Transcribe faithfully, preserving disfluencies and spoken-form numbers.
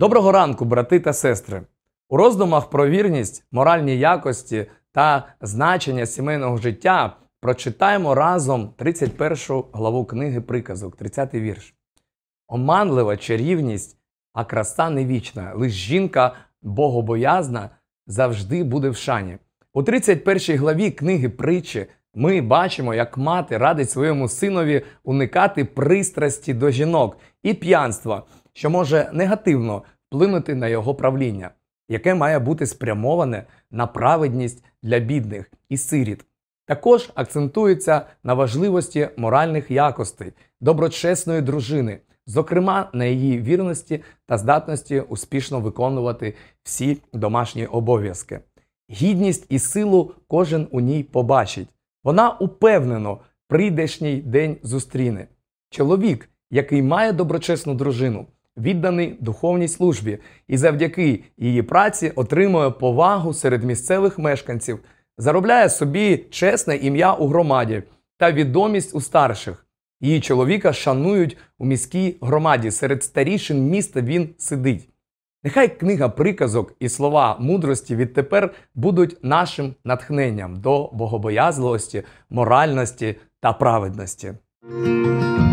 Доброго ранку, брати та сестри! У роздумах про вірність, моральні якості та значення сімейного життя прочитаємо разом тридцять першу главу книги Приказок, тридцятий вірш. «Оманлива чарівність, а краса не вічна, лиш жінка богобоязна завжди буде в шані». У тридцять першій главі книги Притчі ми бачимо, як мати радить своєму синові уникати пристрасті до жінок і п'янства, що може негативно вплинути на його правління, яке має бути спрямоване на праведність для бідних і сиріт. Також акцентується на важливості моральних якостей, доброчесної дружини, зокрема на її вірності та здатності успішно виконувати всі домашні обов'язки. Гідність і силу кожен у ній побачить. Вона упевнено прийдешній день зустріне. Чоловік, який має доброчесну дружину, відданий духовній службі і завдяки її праці отримує повагу серед місцевих мешканців, заробляє собі чесне ім'я у громаді та відомість у старших. Її чоловіка шанують у міській громаді, серед старішин міста він сидить. Нехай книга Приказок і слова мудрості відтепер будуть нашим натхненням до богобоязливості, моральності та праведності.